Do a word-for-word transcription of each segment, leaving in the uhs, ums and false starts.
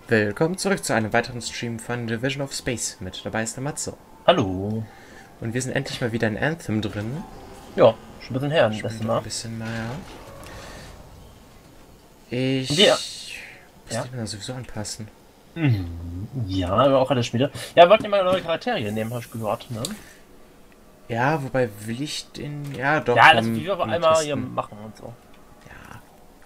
Willkommen zurück zu einem weiteren Stream von Division of Space. Mit dabei ist der Matzo. Hallo. Und wir sind endlich mal wieder in Anthem drin. Ja, schon ein bisschen her, Schon das ein Mal. bisschen mal, ja. Ich Ja. muss Ja. die dann sowieso anpassen. Mhm. Ja, aber auch alles Spiele. Ja, wir wollten immer neue Charaktere nehmen, hast du gehört, ne? Ja, wobei will ich den... Ja, doch. Ja, das komm, wie wir aber mal einmal testen. hier machen und so. Ja.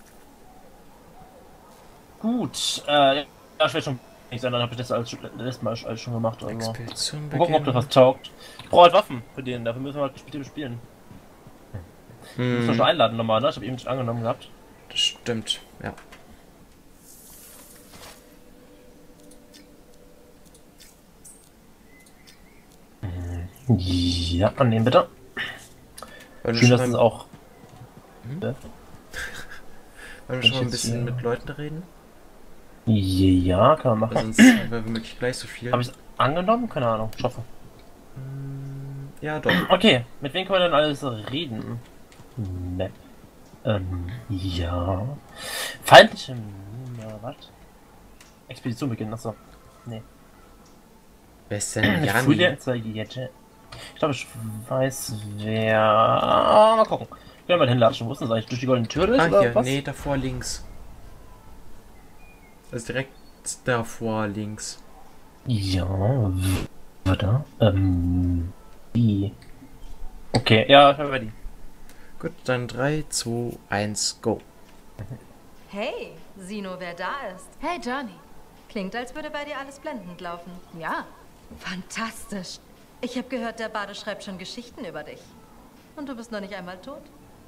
Gut, äh, ja, ich will schon nicht sein, dann habe ich das alles, letztes Mal alles schon gemacht. Also. Expedition Mal gucken, ob das beginnen. was taugt. Ich brauche halt Waffen für den, dafür müssen wir halt Spiele spielen. Wir müssen wir Hm, schon einladen nochmal, ne? Ich habe eben schon angenommen gehabt. das stimmt, ja. Ja, annehmen bitte. Wollen wir Schön, schon dass es mal, auch. Hm? Ja. wollen wir schon mal ein jetzt bisschen hier- mit Leuten reden? Ja, kann man Weil machen. sonst haben wir womöglich gleich so viel. Habe ich es angenommen? Keine Ahnung. Ich hoffe. Hm, ja, doch. Okay, mit wem können wir denn alles reden? Map. Ähm, ja. Feindliche. Na, was? Expedition beginnen, achso. Nee. Wer ist denn Jani? Freelancer Jette. Ich glaube, ich weiß, wer. Ah, mal gucken. Ich will mal hinlatschen. Wo ist das eigentlich? Durch die goldene Tür durch? Ah, oder hier, was? nee, davor links. Das ist direkt davor links. Ja, warte. Ähm, wie? Okay, ja, ich bin ready. Gut, dann drei, zwei, eins, go. Hey, sieh nur, wer da ist. Hey Johnny. Klingt, als würde bei dir alles blendend laufen. Ja, Fantastisch. Ich habe gehört, der Bade schreibt schon Geschichten über dich. Und du bist noch nicht einmal tot.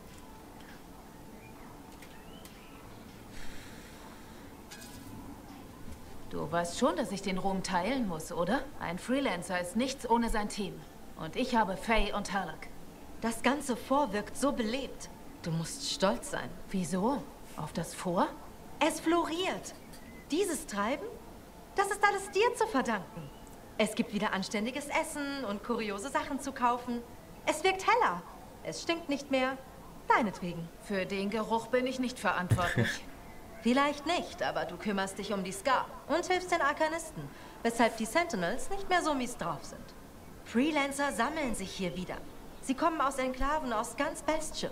du weißt schon, dass ich den Ruhm teilen muss, oder? Ein Freelancer ist nichts ohne sein Team. Und ich habe Faye und Halleck. Das ganze Fort wirkt so belebt. Du musst stolz sein. Wieso? Auf das Vor? Es floriert. Dieses Treiben, das ist alles dir zu verdanken. Es gibt wieder anständiges Essen und kuriose Sachen zu kaufen. Es wirkt heller. Es stinkt nicht mehr. Deinetwegen. Für den Geruch bin ich nicht verantwortlich. Vielleicht nicht, aber du kümmerst dich um die Scar und hilfst den Arkanisten, weshalb die Sentinels nicht mehr so mies drauf sind. Freelancer sammeln sich hier wieder. Sie kommen aus Enklaven aus ganz Bastion.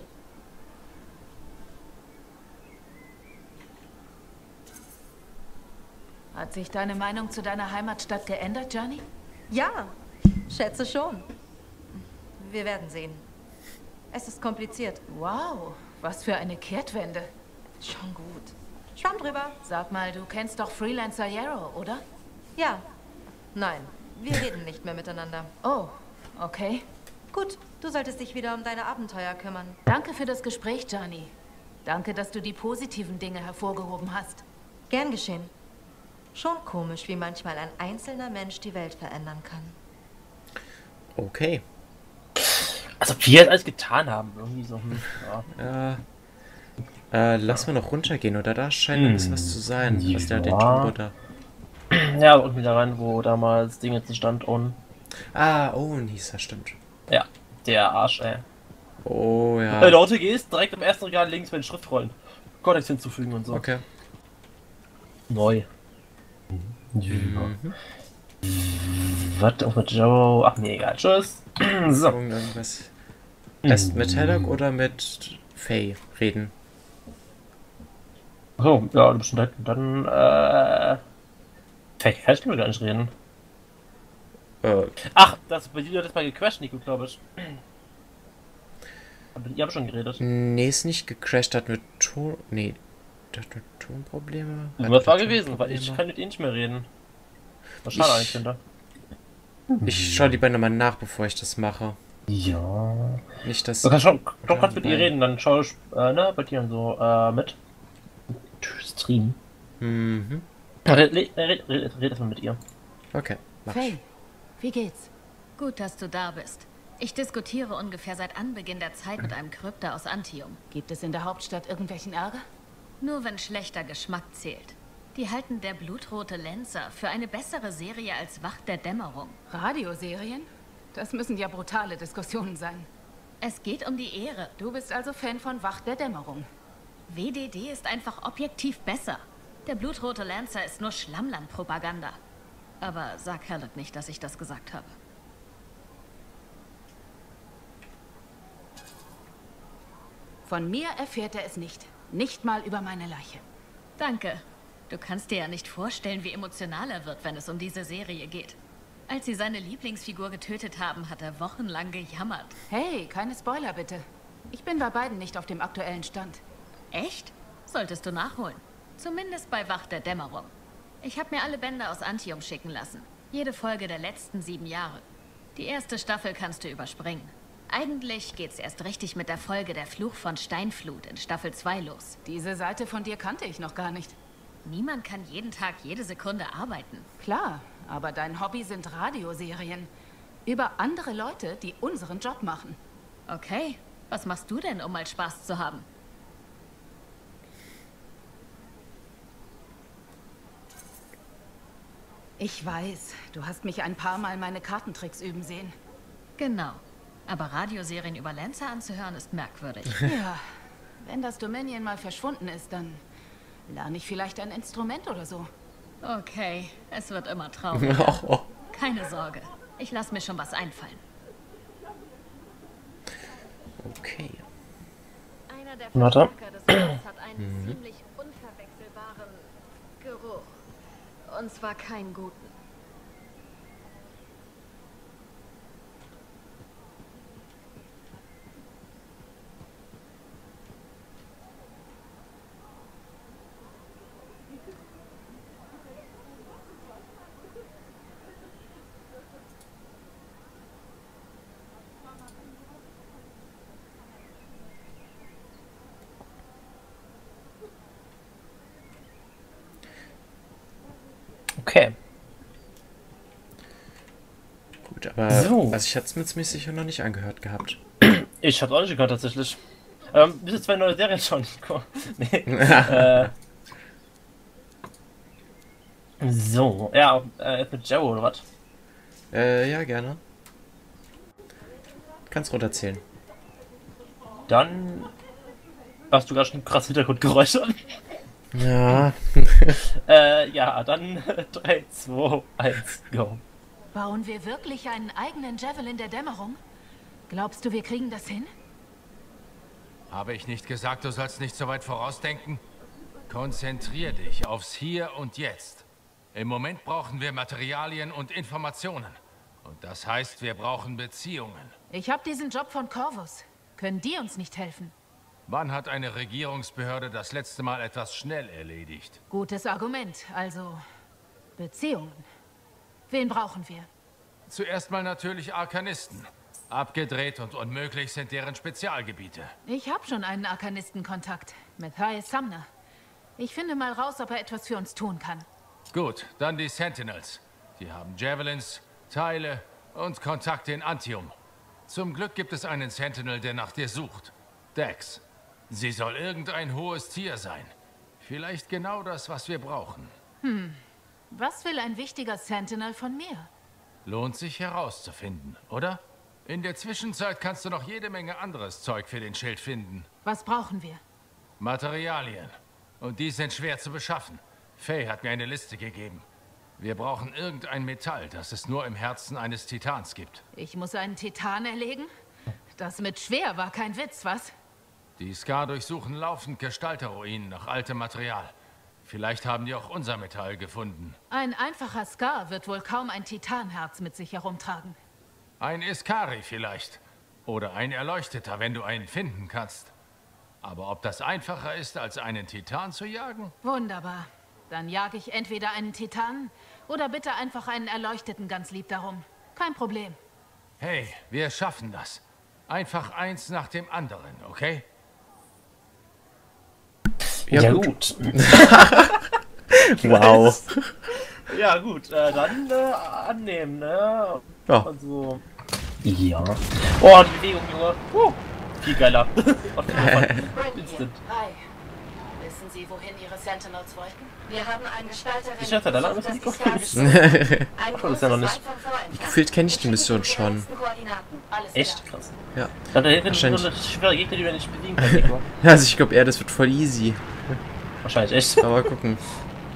Hat sich deine Meinung zu deiner Heimatstadt geändert, Johnny? Ja, schätze schon. Wir werden sehen. Es ist kompliziert. Wow, was für eine Kehrtwende. Schon gut. Schwamm drüber. Sag mal, du kennst doch Freelancer Yarrow, oder? Ja. Nein, wir reden nicht mehr miteinander. Oh, okay. Gut, du solltest dich wieder um deine Abenteuer kümmern. Danke für das Gespräch, Johnny. Danke, dass du die positiven Dinge hervorgehoben hast. Gern geschehen. Schon komisch, wie manchmal ein einzelner Mensch die Welt verändern kann. Okay. Also, wie wir alles getan haben. Irgendwie so. Hm, ja. Äh, äh, lass mal noch runtergehen, oder? Da scheint ein bisschen was zu sein. Hm, Was der den ja. Turm runter. Ja, irgendwie da rein, wo damals Ding jetzt stand und. Ah, Owen hieß er, stimmt. Ja, der Arsch, ey. Oh, Wenn ja. du Auto gehst, direkt im ersten Regal links bei den Schriftrollen. Kontext hinzufügen und so. Okay. Neu. Ja. Mhm. Was auch mit Joe? Ach nee, egal. Tschüss. So. Irgendwas. Erst mit Haddock oder mit Faye reden? So, ja, du bist schon direkt. Dann, äh. Fake, ich kann gar nicht reden. Äh, Ach, das bei dir das mal gecrashed, Nico, glaube ich. Aber ihr habt schon geredet. nee, ist nicht gecrashed, hat mit Ton. Nee, der hat mit Tonprobleme. Hat Irgendwas war mit gewesen, weil ich Tonprobleme. kann mit ihm nicht mehr reden. Was schade Ich- eigentlich, finde. Ich schau lieber nochmal nach, bevor ich das mache. Ja. Nicht, dass. Du kannst schon, doch kannst mit ihr Nein. reden, dann schau ich, äh, ne, bei dir und so, äh, mit. Stream. Mhm. Red, red, red, red, red erstmal mit ihr. Okay, mach ich. Faye, wie geht's? Gut, dass du da bist. Ich diskutiere ungefähr seit Anbeginn der Zeit mit einem Krypter aus Antium. Gibt es in der Hauptstadt irgendwelchen Ärger? Nur wenn schlechter Geschmack zählt. Die halten der blutrote Lancer für eine bessere Serie als Wacht der Dämmerung. Radioserien? Das müssen ja brutale Diskussionen sein. Es geht um die Ehre. Du bist also Fan von Wacht der Dämmerung. W D D ist einfach objektiv besser. Der blutrote Lancer ist nur Schlammland-Propaganda. Aber sag Halleck nicht, dass ich das gesagt habe. Von mir erfährt er es nicht. Nicht mal über meine Leiche. Danke. Du kannst dir ja nicht vorstellen, wie emotional er wird, wenn es um diese Serie geht. Als sie seine Lieblingsfigur getötet haben, hat er wochenlang gejammert. Hey, keine Spoiler bitte. Ich bin bei beiden nicht auf dem aktuellen Stand. Echt? Solltest du nachholen. Zumindest bei Wacht der Dämmerung. Ich habe mir alle Bände aus Antium schicken lassen. Jede Folge der letzten sieben Jahre. Die erste Staffel kannst du überspringen. Eigentlich geht's erst richtig mit der Folge Der Fluch von Steinflut in Staffel zwei los. Diese Seite von dir kannte ich noch gar nicht. Niemand kann jeden Tag, jede Sekunde arbeiten. Klar, aber dein Hobby sind Radioserien. Über andere Leute, die unseren Job machen. Okay, was machst du denn, um mal Spaß zu haben? Ich weiß, du hast mich ein paar Mal meine Kartentricks üben sehen. Genau. Aber Radioserien über Lancer anzuhören, ist merkwürdig. Ja, wenn das Dominion mal verschwunden ist, dann lerne ich vielleicht ein Instrument oder so. Okay, es wird immer trauriger. Oh, oh. Keine Sorge, ich lasse mir schon was einfallen. Okay. Einer der Warte. Verstärker des Haus hat einen ziemlich unverwechselbaren Geruch. Und zwar keinen guten. Okay. Gut, aber So. also ich hatte es mir ziemlich sicher noch nicht angehört gehabt. Ich hab's auch nicht gehört, tatsächlich. Ähm, diese zwei neue Serien schon. Nee. äh. So, ja, äh, mit Jero oder was? Äh, ja, gerne. Kannst runterzählen. Dann hast du gerade schon krass Hintergrundgeräusche. Ja. äh, ja, dann drei, zwei, eins, go. Bauen wir wirklich einen eigenen Javelin der Dämmerung? Glaubst du, wir kriegen das hin? Habe ich nicht gesagt, du sollst nicht so weit vorausdenken? Konzentrier dich aufs Hier und Jetzt. Im Moment brauchen wir Materialien und Informationen. Und das heißt, wir brauchen Beziehungen. Ich habe diesen Job von Corvus. Können die uns nicht helfen? Wann hat eine Regierungsbehörde das letzte Mal etwas schnell erledigt? Gutes Argument. Also, Beziehungen. Wen brauchen wir? Zuerst mal natürlich Arkanisten. Abgedreht und unmöglich sind deren Spezialgebiete. Ich habe schon einen Arkanistenkontakt. Matthias Sumner. Ich finde mal raus, ob er etwas für uns tun kann. Gut, dann die Sentinels. Die haben Javelins, Teile und Kontakte in Antium. Zum Glück gibt es einen Sentinel, der nach dir sucht. Dex. Sie soll irgendein hohes Tier sein. Vielleicht genau das, was wir brauchen. Hm. Was will ein wichtiger Sentinel von mir? Lohnt sich herauszufinden, oder? In der Zwischenzeit kannst du noch jede Menge anderes Zeug für den Schild finden. Was brauchen wir? Materialien. Und die sind schwer zu beschaffen. Faye hat mir eine Liste gegeben. Wir brauchen irgendein Metall, das es nur im Herzen eines Titans gibt. Ich muss einen Titan erlegen? Das mit schwer war kein Witz, was? Die Scar durchsuchen laufend Gestalterruinen nach altem Material. Vielleicht haben die auch unser Metall gefunden. Ein einfacher Scar wird wohl kaum ein Titanherz mit sich herumtragen. Ein Iskari vielleicht. Oder ein Erleuchteter, wenn du einen finden kannst. Aber ob das einfacher ist, als einen Titan zu jagen? Wunderbar. Dann jage ich entweder einen Titan oder bitte einfach einen Erleuchteten ganz lieb darum. Kein Problem. Hey, wir schaffen das. Einfach eins nach dem anderen, okay? Ja, Ja, gut. gut. Wow. Ja, gut, äh, dann äh, annehmen, ne? Ja. Also. Ja. Oh, die Bewegung, Junge. Uh, viel geiler. Instant. Hi. Wissen Sie, wohin Ihre Sentinels wollten? Wir haben einen Gestalterin. Ich hatte da lange das nicht ist geguckt. Ein Ach, das ist ja noch nicht. Gefühlt kenne ich die Mission schon. Alles Echt klar. krass. Ja. Da hätten wir so Wahrscheinlich. eine schwere Gegner, die wir nicht besiegen können, Nico. Also ich glaube eher, das wird voll easy. Wahrscheinlich echt. Aber gucken.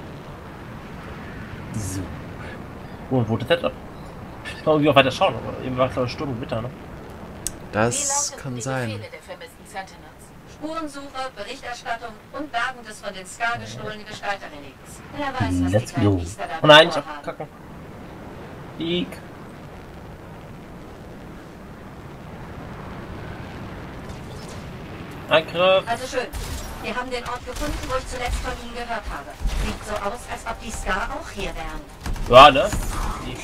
So. Wo wurde das ab? Ich kann irgendwie auch weiter schauen, aber eben war es glaube ich Sturm und Witter, ne? Das kann sein. Spurensuche, Berichterstattung und Bergen des von den Ska gestohlenen Gestalterreliks. Wer weiß, was Let's die kleinen go. Biester da Oh nein, ich vorhaben. abkacken. Sieg. Angriff. Also schön. Wir haben den Ort gefunden, wo ich zuletzt von Ihnen gehört habe. Sieht so aus, als ob die Ska auch hier wären. Ja, ne? Sieg.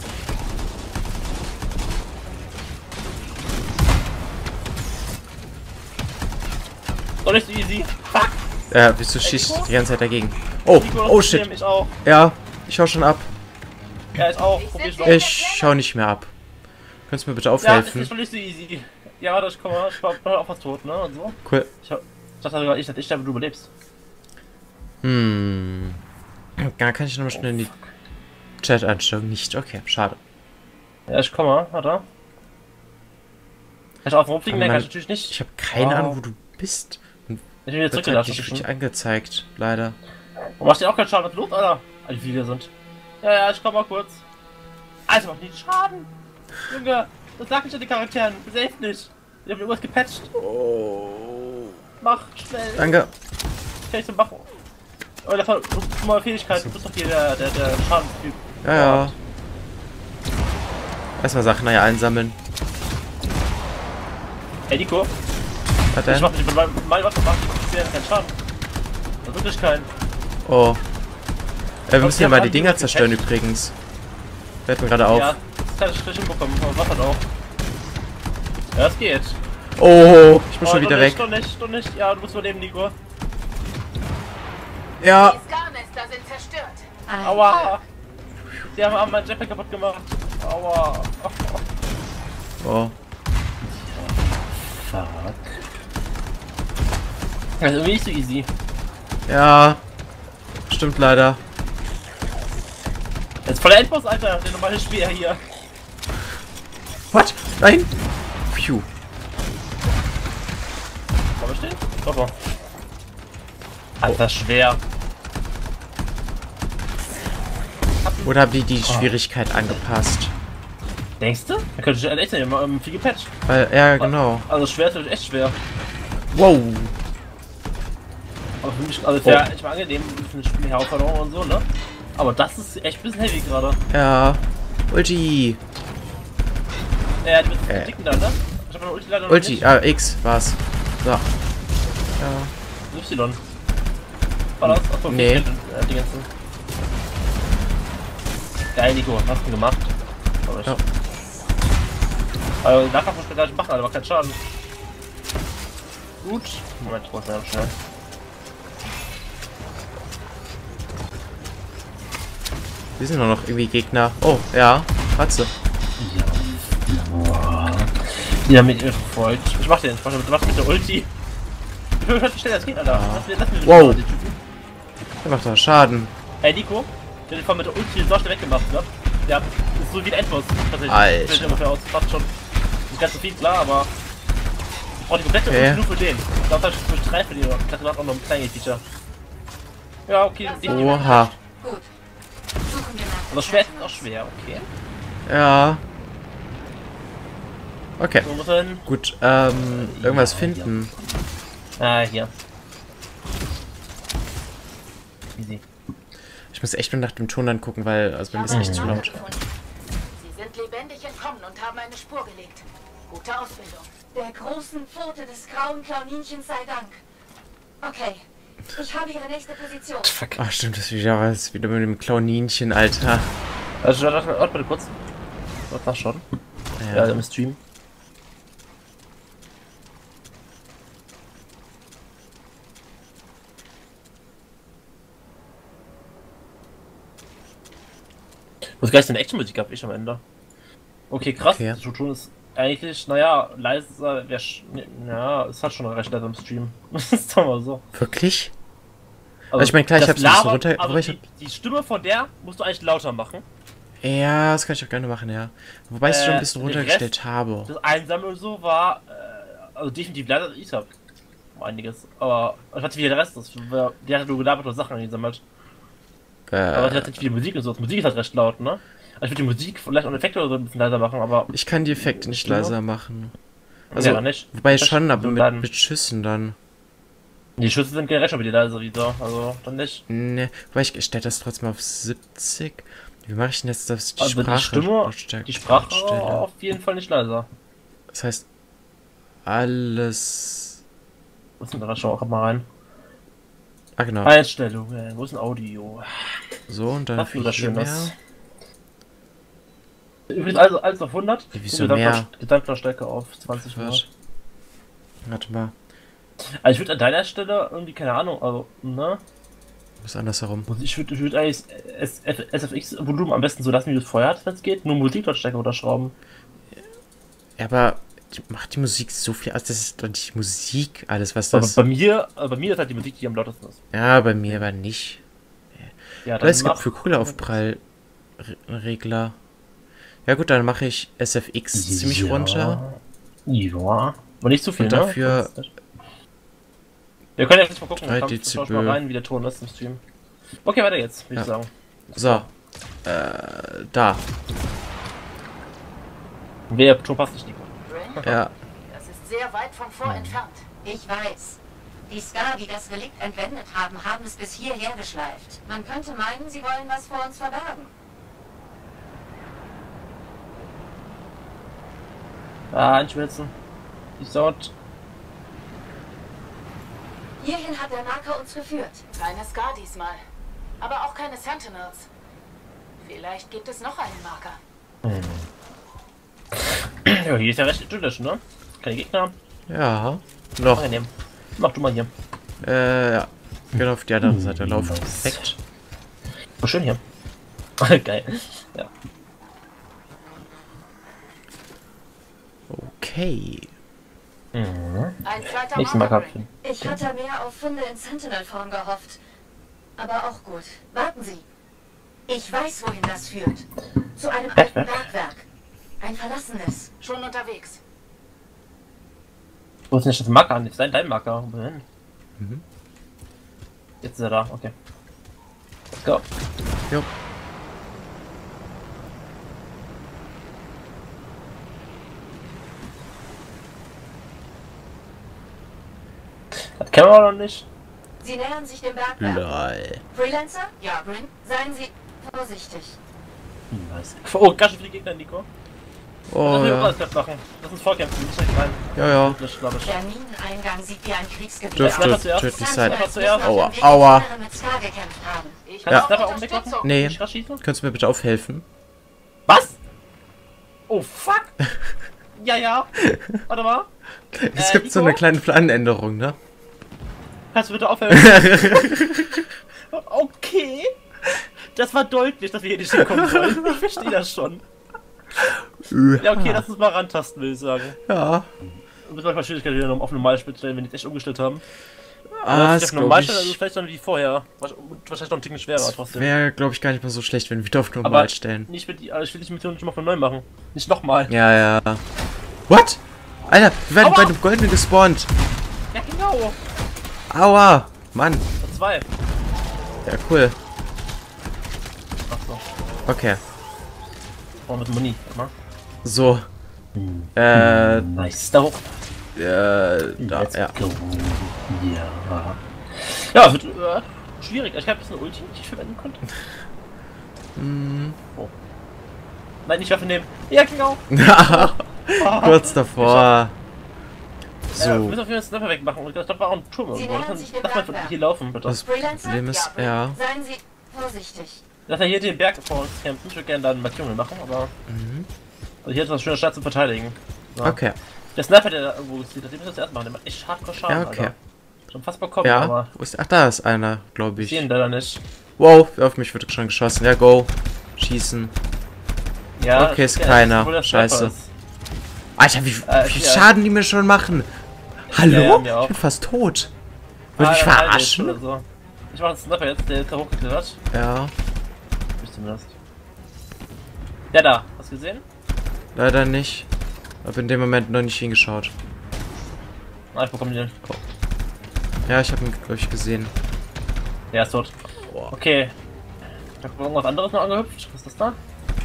Doch nicht so easy. Fuck. Ja, wieso schießt die ganze Zeit dagegen? Oh, Nico, das oh Problem, shit. Ich auch. Ja, ich hau schon ab. Ja, ich auch. Probier's noch. Ich schau nicht mehr ab. Könntest du mir bitte Ja, das aufhelfen? ist schon nicht so easy. Ja, warte, ich komm mal. Ich war auch fast tot, ne? Und so. Cool. Ich, hab, ich dachte sogar, ich, dass ich sterbe, du überlebst. Hm. Da kann ich nochmal schnell in die Chat-Einstellung. Nicht. Okay, schade. Ja, ich komm mal. Warte. Kann ich auf rumfliegen? Aber Nein, kann man- ich natürlich nicht. Ich habe keine Wow. Ahnung, wo du bist. Und Ich bin wieder wird halt zurückgelassen. nicht richtig angezeigt, leider. Und machst dir auch keinen Schaden, was los, Alter? Alle wie wir sind. Ja, ja, ich komm mal kurz. Alter, mach nicht Schaden! Junge, das sag ich an die Charakteren. Safe nicht. Die haben irgendwas gepatcht. Oh. Mach schnell. Danke. Kann ich so machen. Aber das war mal Fähigkeit. Du bist doch hier der, der, der Schadenstyp. Ja, ja. Erstmal Sachen naja einsammeln. Ey, Nico. Was Ich denn? mach nicht mal, mal was gemacht. Ich sehe keinen Schaden. Das ist wirklich kein. Oh. Äh, wir müssen ja haben mal die alle Dinger gepatcht. zerstören übrigens. Fällt mir gerade auf. Ja, das kann ich schlecht hinbekommen. Aber was hat auch. Ja, es geht. Oh, ich bin Oh, schon wieder doch weg. nicht, doch nicht, doch nicht. Ja, du musst überleben, Nico. Ja. Die Ska-Nester sind zerstört. Aua! Die haben meinen Jetpack kaputt gemacht. Aua! Oh. Fuck. Das ist irgendwie nicht so easy. Ja. Stimmt leider. Jetzt voller Endboss, Alter. Der normale Speer hier. What? Nein. Phew. Kann man stehen? Hoffe. Alter, schwer. Oder haben die die Schwierigkeit angepasst? Denkst du? Da könnte ich echt nicht mal ähm, viel gepatcht. Weil, ja, genau. Also schwer ist natürlich echt schwer. Wow. Aber für mich, also wäre echt mal angenehm, ein bisschen mehr Herausforderung und so, ne? Aber das ist echt ein bisschen heavy gerade. Ja. Ulti. Ja, du bist Äh. äh. dicken da, ne? Ich hab meine Ulti leider noch Ulti. nicht. Ah, X war's. So. Ja. Y. War das? Achso, Nee. äh, die ganzen. Geil, Nico, was hast du gemacht? Aber ich. Ja. Also, nachher muss ich gleich machen, aber kein Schaden. Gut. Moment, ich muss mal schnell. Wir sind nur noch irgendwie Gegner. Oh, ja. Warte. Ja, mit ihr verfolgt. Ich mach den, ich mach den, du machst mit der Ulti. Ich will wie schnell das geht, Alter. Lass mir, lass mir Wow. die Typen. Der macht doch Schaden. Ey, Nico, der hat den mit der Ulti so schnell weggemacht, ne? Ja, das ist so wie ein Endboss. Tatsächlich. Alter. Fällt ungefähr aus. Fast schon. Nicht ganz so viel, klar, aber. Ich brauch die komplette Okay. Ulti nur für den. Ich glaube, das ist drei für die. Ich dachte, du hast auch noch ein kleines Feature. Ja, okay. Die, Oha. Gut. Suchen wir nach. aber schwer ist auch schwer, okay. Ja. Okay. So muss er hin. Gut, ähm, irgendwas finden. Ah, hier. Easy. Ich muss echt mal nach dem Ton dann gucken, weil, also bei mir ist nicht zu laut. Sie sind lebendig entkommen und haben eine Spur gelegt. Gute Ausbildung. Der großen Pfote des grauen Klauninchens sei Dank. Okay. Ich habe ihre nächste Position. Fuck. Ach stimmt, das ist wieder was, wieder mit dem Klauninchen, Alter. Also, warte, warte bitte kurz. Was nachschauen? Ja, im Stream. Was gleich denn Action-Musik hab ich am Ende. Okay, krass. Okay. Das Tutorial ist eigentlich, naja, leiser, wäre ja, es hat schon recht leise im Stream. Das ist doch mal so. Wirklich? Also ich meine, klar, ich das hab's ein bisschen Labern- runter- also aber ich die, die Stimme von der musst du eigentlich lauter machen. Ja, das kann ich auch gerne machen, ja. Wobei ich es schon ein Äh, bisschen den runtergestellt Rest- habe. Das Einsame und so war, äh, also definitiv leiser als ich hab. Um einiges. Aber ich hatte wie der Rest ist. Der hat nur gelabert und Sachen eingesammelt. Äh, Aber es hat nicht viel Musik und so. Die Musik ist halt recht laut, ne? Also ich würde die Musik vielleicht und Effekte oder so ein bisschen leiser machen, aber... ich kann die Effekte nicht Ja. leiser machen. Also, ja, nicht. wobei Das schon, aber so mit, dann- mit Schüssen dann. Die Schüsse sind generell schon wieder leiser wieder, also dann nicht. Ne, wobei ich stelle das trotzdem auf siebzig. Wie mache ich denn jetzt, dass ich die Also die Sprache Stimme, lautstärke die Sprache einstelle? auf jeden Fall nicht leiser. Das heißt, alles... Was sind da schon auch mal rein? Ah, genau. Einstellungen, wo ist ein Audio? So, und dann Das ist das hier schön, mehr. das. Übrigens also alles auf hundert. Ja, wieso Gesamtlaut- mehr? Gesamtlautstärke auf zwanzig Mal. Warte. Warte mal, Also ich würde an deiner Stelle irgendwie, keine Ahnung, also, ne? ist andersherum. Also ich würde ich würd eigentlich S F X-Volumen am besten so lassen, wie du es vorher hattest, wenn es geht. Nur Musiklautstärke unterschrauben. Ja, aber die, macht die Musik so viel aus? Das ist doch die Musik, alles was Aber das... bei mir, äh, bei mir ist halt die Musik, die am lautesten ist. Ja, bei mir aber nicht. Ja, Aber es gibt mach- für Kugellaufprall-Regler. Ja gut, dann mache ich S F X ziemlich Ja. runter. Ja, aber nicht zu viel, Und ne? dafür- Wir können ja jetzt mal gucken, drei komm, Dezibel. schau ich mal rein, wie der Ton ist im Stream. Okay, weiter jetzt, würde ich Ja. sagen. So. Äh, da. Wer Ton passt nicht, Nico. Bryn, Ja. das ist sehr weit vom Fort entfernt. Ich weiß. Die Scar, die das Relikt entwendet haben, haben es bis hierher geschleift. Man könnte meinen, sie wollen was vor uns verbergen. Ah, einschmelzen. Die Sound. Hierhin hat der Marker uns geführt. Keine Scar diesmal. Aber auch keine Sentinels. Vielleicht gibt es noch einen Marker. Ja, hier ist ja recht idyllisch, ne? Keine Gegner. Ja. Noch. Angenehm. Mach du mal hier. Äh, ja. Genau auf die andere Seite laufen. Perfekt. Oh, schön hier. Geil. Ja. Okay. Mhm. Ein zweiter Nächsten Mal Marker. gehabt. Bryn. Ich hatte mehr auf Funde in Sentinel-Form gehofft. Aber auch gut. Warten Sie. Ich weiß, wohin das führt. Zu einem alten Bergwerk. Ein verlassenes. Schon unterwegs. Wo ist denn das Marker an? Ist dein, dein Marker? Wohin? Mhm. Jetzt ist er da, okay. Let's go. Jo. Das kennen wir noch nicht. Sie nähern sich dem Bergwerk. Lol. Freelancer? Ja, Bryn. Seien Sie vorsichtig. Nice. Oh, ganz schön viele Gegner, Nico. Oh Lass uns ja. alles fest machen. Lass uns vorkämpfen, nicht direkt rein. Ja, ja. Das glaube ich. Der Mineneingang sieht wie ein Kriegsgebiet Dürfte Sniper zuerst. tödlich sein. Sniper zuerst. Aua, aua. mit Scar gekämpft haben. Ich Kannst du brauche Sniper auch wegmachen? Unterstützung. Nee. Nicht rasch schießen? Könntest du mir bitte aufhelfen? Was? Oh, fuck. Ja, ja. Warte mal. Es Äh, gibt so Nico? eine kleine Planänderung, ne? Kannst du bitte aufhören? Okay. Das war deutlich, dass wir hier nicht hinkommen wollen. Ich verstehe das schon. Ja, okay, lass uns mal rantasten, will ich sagen. Ja. Wir müssen manchmal Schwierigkeiten wieder auf normal stellen, wenn die es echt umgestellt haben. Ah, das das ist normal glaube stellen, also ich. vielleicht dann wie vorher. Wahrscheinlich noch ein Ticken schwerer trotzdem. Wäre, glaube ich, gar nicht mal so schlecht, wenn wir wieder auf normal Aber stellen. nicht mit die, also ich will die Mission nicht mal von neu machen. Nicht nochmal. Ja, ja. What? Alter, wir werden Aua! bei dem Goldenen gespawnt. Ja, genau. Aua. Mann. Und zwei. Ja, cool. Ach so. Okay. Oh, mit Muni. Warte mal. So. Äh, Nice. Da hoch. äh, da, Let's ja. go. Ja. Ja, es wird äh, schwierig. Ich habe jetzt eine Ulti, die ich verwenden konnte. Mm. Oh. Nein, nicht Waffe nehmen. Ja, genau. Kurz davor. So. Äh, wir So. müssen auf jeden Fall Sniper wegmachen. Und ich glaube, da war auch ein Turm Sie irgendwo. nähern sich dem Lass mal von Bergwerk. hier laufen, bitte. Das Freelancer? Problem ist, Bryn. ja. Seien Sie vorsichtig. Lass mal hier den Berg vor uns kämpfen. Ich würde gerne da eine Markierung machen, aber. Mhm. Also hier hat was schöner Stadt zu verteidigen. So. Okay. Der Sniper, der da irgendwo ist, den müssen wir zuerst machen. Der macht echt hardcore Schaden, Ja, okay. Alter. Schon fast bekommen, Ja. aber. Wo ist, ach, da ist einer, glaube Ich sehe ihn ich. leider nicht. Wow, auf mich wird schon geschossen. Ja, go. Schießen. Ja, Okay, ist ja, keiner. obwohl der Sniper Scheiße. ist. Alter, wie, Äh, wie viel ja. Schaden die mir schon machen. Hallo? Ja, ja, mir auch. Ich bin fast tot. Will Ah, ich ja, halt verarschen? jetzt oder so. Ich mach einen Sniper jetzt, der ist da hochgeklettert. Ja, Ich zumindest. Der da, hast du gesehen? leider nicht. Hab in dem Moment noch nicht hingeschaut. Ah, ich bekomme den. Ja, ich habe ihn, glaube ich, gesehen. Der ist tot. Okay. Ich hab irgendwas anderes noch angehüpft. Was ist das da?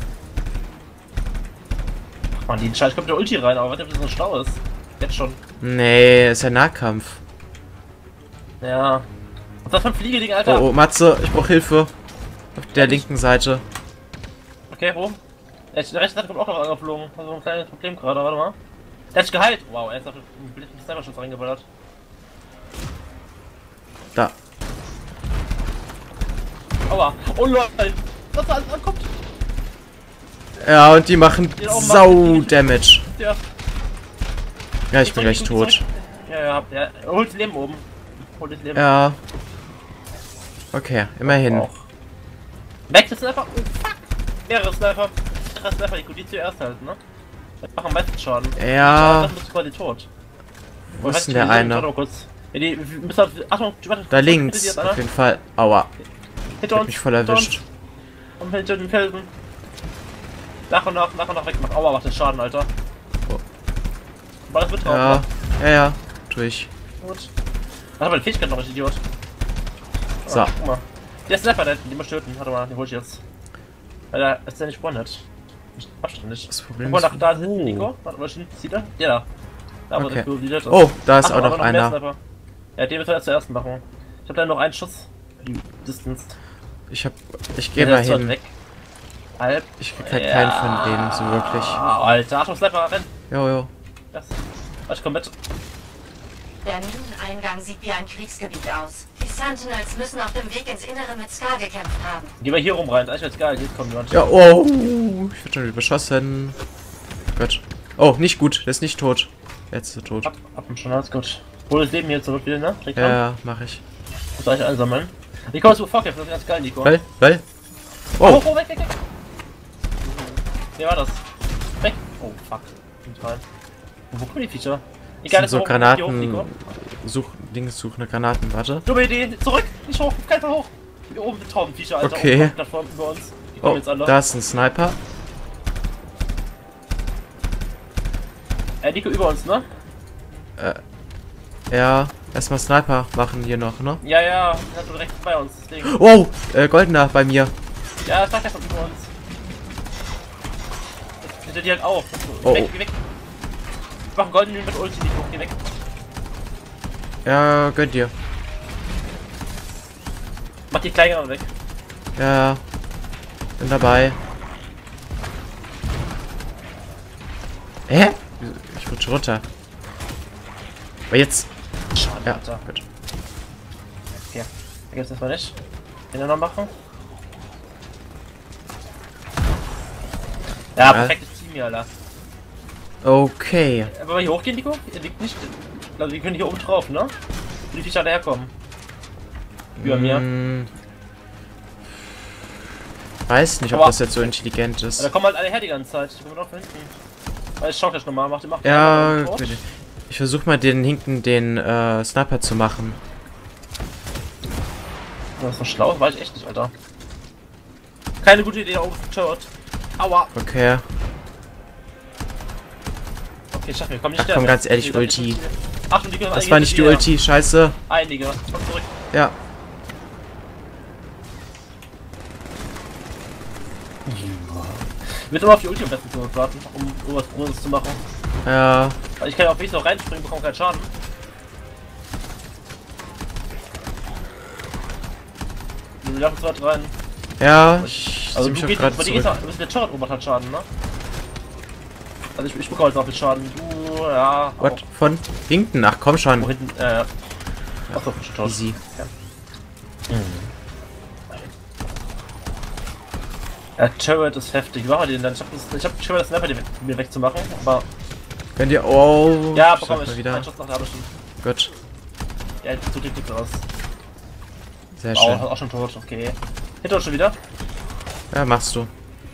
Ach man, die Scheiß kommt der Ulti rein, aber warte, ob das so schlau ist. Jetzt schon. Nee, ist ja Nahkampf. Ja. Was ist das für ein Fliegeding, Alter? Oh, oh, Matze, ich brauch Hilfe. Auf der linken Seite. Okay, wo? Der rechte Seite kommt auch noch angeflogen. Also ein kleines Problem gerade, warte mal. Der hat sich geheilt. Wow, er ist auf den blinden Sniper-Schutz reingeballert. Da. Aua. Oh lol. Was da alles ankommt. Ja, und die machen Die auch Sau-Damage. Ja. Ja, ich bin gleich tot. Ja, ja, ja. Holt das Leben oben. Holt das Leben. Ja. Okay, immerhin. Auch. Weg, das Sniper. Oh, fuck. Mehrere Sniper. Mehrere Sniper, die gut, die zuerst halten, ne? Die machen am meisten Schaden. Ja. Dann bist du quasi tot. Wo ist denn der eine? Ja, die müssen halt, Achtung, warte, Da links, auf jeden Fall. Aua. Hinter Hat uns. mich voll erwischt. Und hinter den Felsen. Nach und nach, nach und nach wegmachen. Aua, macht das Schaden, Alter. Oh. War das mit drauf, Ja, ne? ja, ja. Durch. Gut. Warte mal, die Fähigkeit noch, ich Idiot. So. Ah, guck mal. Der Sniper, der den muss töten. Warte mal, den hol ich jetzt. Weil der ist ja nicht spawnet. Abständig. Das Problem Guck mal, ist... nach da ist Oh. Nico. Warte mal, sieht er? Ja, da. Da, wo Okay. der Kuh wieder ist. Oh, da ist Ach, auch noch aber mehr einer. Sniper. Ja, den müssen wir erst zuerst machen. Ich hab da noch einen Schuss. Die Distance. Ich hab... Ich geh Der mal ist dort hin. weg. Halb. Ich krieg halt keinen von denen so wirklich. Ah, Alter, Achtung, Sniper, renn. Jo, jo. Das. Ich komm mit. Der Mineneingang sieht wie ein Kriegsgebiet aus. Die Sentinels müssen auf dem Weg ins Innere mit Scar gekämpft haben. Gehen wir hier rum rein. Da ist jetzt geil. Jetzt kommt jemand. Ja, oh. Ich werd schon wieder beschossen. Gott. Oh, nicht gut. Der ist nicht tot. Jetzt ist er tot. Ab, ab und schon, alles gut. Hol das Leben hier zurück wieder, ne? Direkt Ja, ran. ja, mach ich. Muss gleich einsammeln. Nico, hast du vorkämpfen? Das ist ganz geil, Nico. Weil, weil. Oh, Oh, oh, weg, weg, weg. Wer war das? Weg. Oh, fuck. Nicht rein. Wo kommen die Viecher? das Egal, sind so hoch, Granaten. hier hoch, Nico. Such, Dings, such eine Granaten, warte. Dumme Idee. Zurück. Nicht hoch. Kein Fall hoch. Hier oben sind Taubenviecher, Alter. Okay. Oben auf der Plattform über uns. Die kommen Oh, jetzt alle. da ist ein Sniper. Äh, Nico, über uns, ne? Ja, erstmal Sniper machen hier noch, ne? Ja, ja. Der hat so rechts bei uns. Das Ding. Wow, äh, Goldener bei mir. Ja, das sagt er von über uns. Jetzt steht die halt auf. Oh, Weg, oh. geh weg. Ich mach einen goldenen mit Ulti, Nico. Geh weg. Ja, gönn dir. Mach die Kleinen weg. Ja, bin dabei. Hä? Ich rutsche runter. Aber jetzt. Schade, Ja, Alter. gut. Okay. Da gibt's das mal nicht. Den wir noch machen. Ja, Ja. perfektes Team hier, Alter. Okay. Aber wenn wir hier hochgehen, Nico? Er liegt nicht. Also, wir können hier oben drauf, ne? Wo die Viecher daherkommen. Über mir. Hm, weiß nicht, ob Aber- das jetzt so intelligent Da ist. kommen halt alle her die ganze Zeit. Die kommen noch von hinten. Weil ich schau gleich nochmal. Mach den, mach den. Ja, mach den tot. bitte. Ich versuche mal den hinten den äh, Sniper zu machen. Das ist so schlau, weiß ich echt nicht, Alter. Keine gute Idee, da oben ist ein Turret. Aua. Okay. Okay, schaff mir, komm nicht Ach komm, ganz ehrlich, Ulti. Achtung, die können Das einige war nicht die wieder. Ulti, scheiße. Einige. Komm zurück. Ja. Ich will immer auf die Ulti am besten zu warten, um irgendwas Großes zu machen. Ja. Weil ich kann ja auf mich noch reinspringen, bekomme keinen Schaden. Wir laufen zwar rein. Ja, ich Also zieh mich du auch gehst, gerade bei dir geht's zurück. auch, du bist der Turret oben hat Schaden, ne? Also ich, ich bekomme jetzt auch mit Schaden. Du, ja. What? auch. Von hinten? Ach komm Wo schon. hinten, äh. Achso, schon. Easy. Ja, Turret ist heftig. Wie machen wir den dann? Ich hab, das- ich hab Turret das Sniper den weg- mir wegzumachen, aber. Könnt ihr. Oh. Ja, ich bekomme sag mal ich. wieder. Ein Schuss nach der schon. Gut. Ja, jetzt tut nichts aus. Sehr Oh, schön. auch schon tot, okay. Hinter uns schon wieder? Ja, machst du.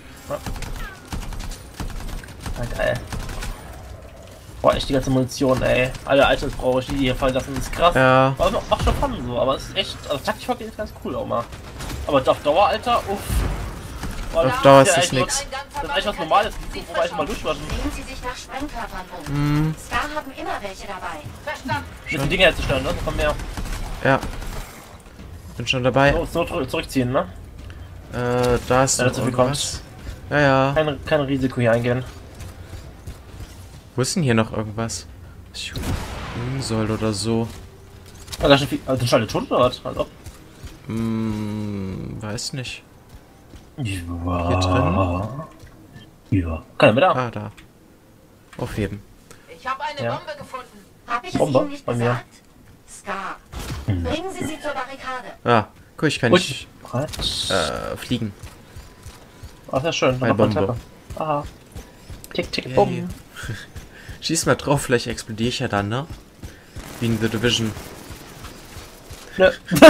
Ah, geil. Boah, echt die ganze Munition, ey. Alle Items brauche ich, die hier fallen lassen, das ist krass. Ja. Aber macht macht schon Fun so, aber es ist echt, also taktisch vorgehen ist ganz cool auch mal. Aber auf Dauer, Alter, uff. Boah, Auf Dauer ist ja das echt nix. Das ist eigentlich was Normales, wobei ich mal durchwaschen. Sehen Sie sich nach Sprengkörpern um. Hm, Scar haben immer welche dabei. Verstanden. Mit den Dingen herzustellen, ne? Da kommen mehr. ja. Bin schon dabei. So, so zurück- zurückziehen, ne? Äh, da ist Ja, noch dazu viel irgendwas. Ja, ja. Kein, kein Risiko hier eingehen. Wo ist denn hier noch irgendwas? Was ich nehmen soll oder so? Ah, da ist schon viel. Also, sind alle tot oder was? Also. Hm, weiß nicht. Ja. Hier drin? Ja. Keiner mehr da. Ah, da. Aufheben. Ich habe eine Ja. Bombe gefunden. Hab ich es Bombe Ihnen nicht bei mir. gesagt? Scar, bringen Sie sie zur Barrikade. Ah, guck, ich kann nicht Ui. äh, fliegen. Ach, sehr schön. Eine Noch mal Bombe. Treffer. Aha. Tick, tick, Yay. bumm. Schieß mal drauf, vielleicht explodiere ich ja dann, ne? Wie in The Division. Nö.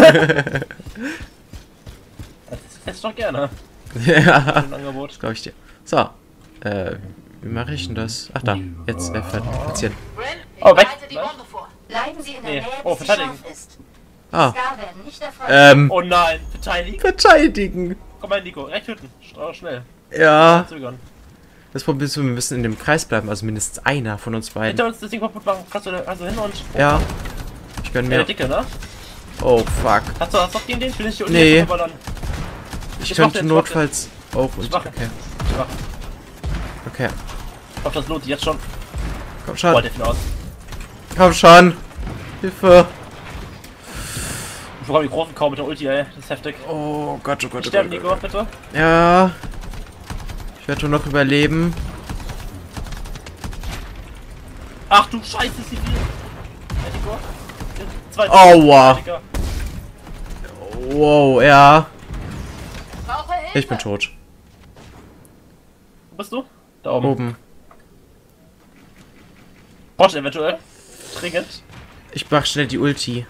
Das hättest du doch gerne. Ja, Ein Angebot. glaube ich dir. So, äh, wie mache ich denn das? Ach da, jetzt äh, platzieren. Bryn, ich Oh, weg. bereite die Was? Bombe vor. Bleiben Sie in der Nee. Nähe, Oh, bis sie verteidigen. scharf ist. Ah, Scar werden nicht erfolgen. ähm, Oh nein, verteidigen. verteidigen. Komm mal, Nico, recht töten. Strau schnell. Ja, Zögern. das Problem ist, wir müssen in dem Kreis bleiben, also mindestens einer von uns beiden. Hinter uns das Ding kaputt machen. Kannst du da also hin und. Ja, ich gönn Ja, der mir. Dicke, ne? Oh, fuck. Hast du das noch gegen den? Ich will nicht hier Nee. unten verballern. Ich Ich mach könnte den, ich mach notfalls auch und... mach den. Okay, Schwach. okay. Ich hoffe, das lohnt sich jetzt schon. Komm Boah, schon, der viel aus. komm schon. Hilfe. Ich bekomme die großen kaum mit der Ulti, ey. Das ist heftig. Oh Gott, oh Gott, oh Sterben, Gott. Nico, bitte. Ja. Ich werde nur noch überleben. Ach du Scheiße, ist die viel. Ja, Nico. Zwei. Aua. Dicker. Wow, ja. Brauche Hilfe. Ich bin tot. Wo bist du? Da oben. Oben. Brauchst du eventuell? Dringend. Ich mach schnell die Ulti.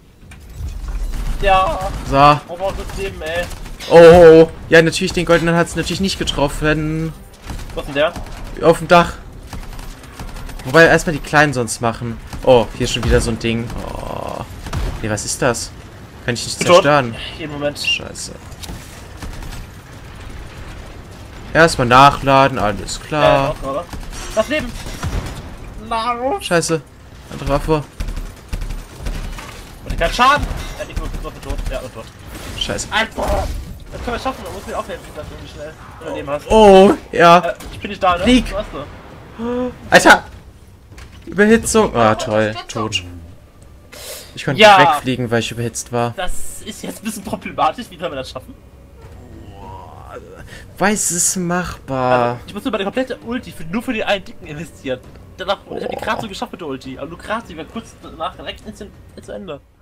Ja. So. Oh, brauchst du das Leben, ey. Oh, ja, natürlich, den goldenen hat es natürlich nicht getroffen. Was ist denn der? Auf dem Dach. Wobei erstmal die Kleinen sonst machen. Oh, hier ist schon wieder so ein Ding. Oh. Nee, was ist das? Kann ich nicht Bin tot. zerstören. Jeden Moment. Scheiße. Erstmal nachladen, alles Ja, klar. auch gerade. Das Leben. Na, Scheiße. Andere Waffe. und kein Schaden. Ja, Nico, bist du noch tot. Ja, und tot. Scheiße. Alter. Das können wir schaffen, man muss mir aufhelfen, wie gesagt, wenn du schnell wenn du Leben hast. Oh, ja. Äh, ich bin nicht da, ne? Flieg. Du hast du. Alter. Überhitzung. Ah, toll. Tot. Ich konnte Ja. nicht wegfliegen, weil ich überhitzt war. Das ist jetzt ein bisschen problematisch. Wie sollen wir das schaffen? Weiß es machbar. Ich muss nur bei der komplette Ulti für, nur für den einen Dicken investieren. Danach, ich hab die gerade so geschafft mit der Ulti. Aber nur gerade, sie war kurz danach direkt ins, ins Ende.